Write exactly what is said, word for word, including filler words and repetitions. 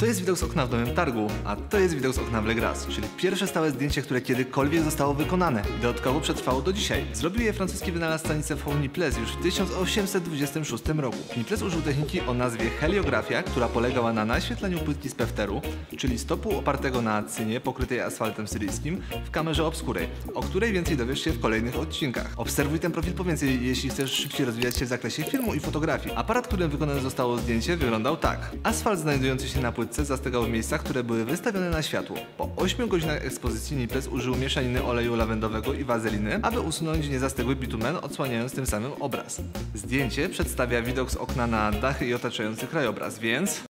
To jest widok z okna w Nowym Targu, a to jest widok z okna w Le Gras, czyli pierwsze stałe zdjęcie, które kiedykolwiek zostało wykonane i dodatkowo przetrwało do dzisiaj. Zrobił je francuski wynalazca Nicéphore Niepce już w tysiąc osiemset dwudziestym szóstym roku. Niepce użył techniki o nazwie heliografia, która polegała na naświetleniu płytki z pefteru, czyli stopu opartego na cynie pokrytej asfaltem syryjskim w kamerze obskurej, o której więcej dowiesz się w kolejnych odcinkach. Obserwuj ten profil po więcej, jeśli chcesz szybciej rozwijać się w zakresie filmu i fotografii. Aparat, którym wykonane zostało zdjęcie, wyglądał tak. Asfalt znajdujący się na płytce zastygał w miejscach, które były wystawione na światło. Po ośmiu godzinach ekspozycji Niepce użył mieszaniny oleju lawendowego i wazeliny, aby usunąć niezastygły bitumen, odsłaniając tym samym obraz. Zdjęcie przedstawia widok z okna na dachy i otaczający krajobraz, więc...